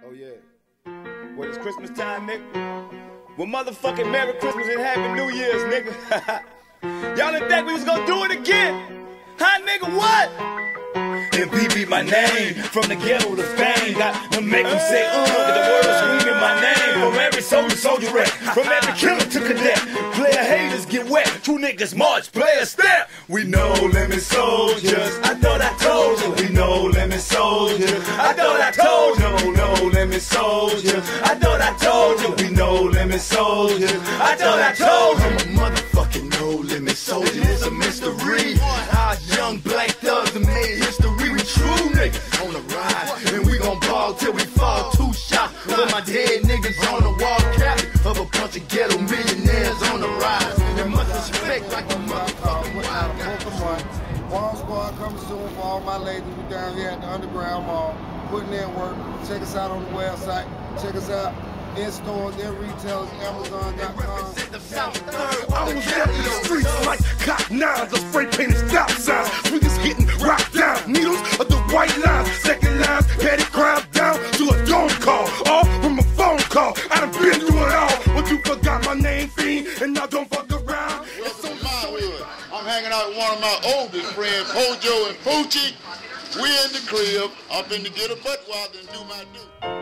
Oh yeah. Well, it's Christmas time, nigga. Well, motherfucking Merry Christmas and Happy New Year's, nigga. Y'all didn't think we was gonna do it again? Huh, nigga, what? MVP my name, from the ghetto to fame. Got to make them say, get the world screaming my name. From every soldier wreck, from every killer to cadet. Player haters get wet, true niggas march, player step. We know lemon soldiers, I thought I told you. We know lemon soldiers, I thought I told you. No lemon soldiers, I thought I told you. We know lemon soldiers, I thought I told you. I'm a motherfucking no limit soldier, it's a mystery. Our young black thugs have made history. We true niggas on the rise, and we gon' ball till we fall. 2 shots for my dead niggas on the wall, captain of a bunch of ghetto millionaires on the rise. And much respect like a motherfucking wild. Bomb Squad coming soon for all my ladies. We down here at the Underground Mall, putting in work. Check us out on the website. Check us out in stores, in retailers, Amazon.com. I was up in the streets like cop nines or spray painted stop signs. Niggas getting rocked down, needles of the white lines. Second lines, petty crime down to a phone call. All from a phone call. I done been through it all. But you forgot my name, fiend, and now don't fuck around. Welcome to my hood. I'm hanging out with one of my oldest friends, Pojo and Poochie. We in the crib. I'm finna get a butt wild and do my do.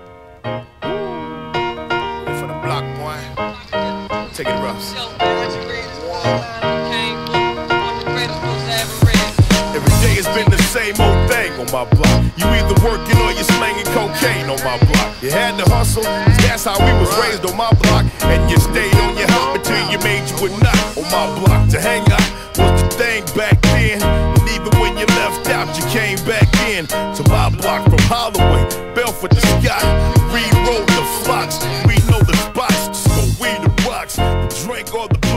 For the block, boy. Take it rough. Every day it's been the same old thing on my block. You either working or you slanging cocaine on my block. You had to hustle, that's how we was raised on my block. And you stayed on your hop until you made you a knot on my block. To hang out was the thing back then. And even when you left out, you came back in to my block from Holloway, Belford to Scott. Reed Road the Fox, we know the spots. Just go weed the rocks, drink all the